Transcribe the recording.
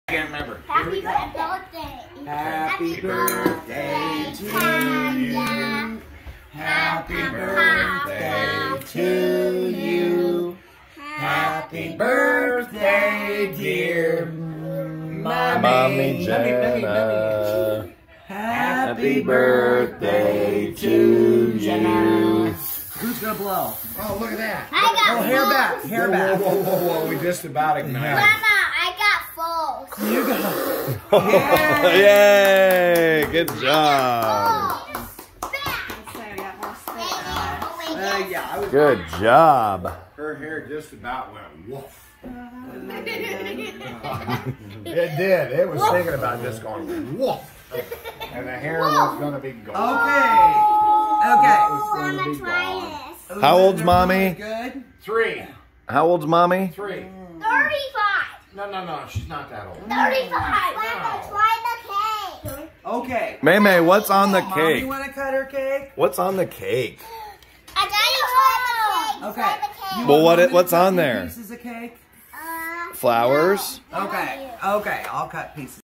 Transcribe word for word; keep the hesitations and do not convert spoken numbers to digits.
I can't remember. Happy birthday. Happy birthday to you. Happy birthday to you. Happy birthday, dear mommy. Mommy Mommy, mommy, Jenna. mommy. Happy birthday to you. Who's gonna blow? Oh, look at that. I got Oh, hair balls. back, hair back. Whoa, whoa, whoa, whoa. We just about ignited. Grandma, I got balls. You got Yay! Good job. Balls. Uh, yeah, I was Good job. Her hair just about went woof. It did. It was thinking about this going woof. And the hair was going to be gone. Okay. Okay. I'm gonna try this. How old's mommy? Good. Three. How old's mommy? Three. thirty-five. No, no, no. She's not that old. thirty-five. Grandma, try the cake. Okay. May May, what's on the Mom, cake? you want to cut her cake? What's on the cake? I gotta try the cake. Okay. Try the cake. You Well, want what me it- to what's cut on you there? Pieces of cake. Uh, Flowers? no. Okay. Okay. I'll cut pieces.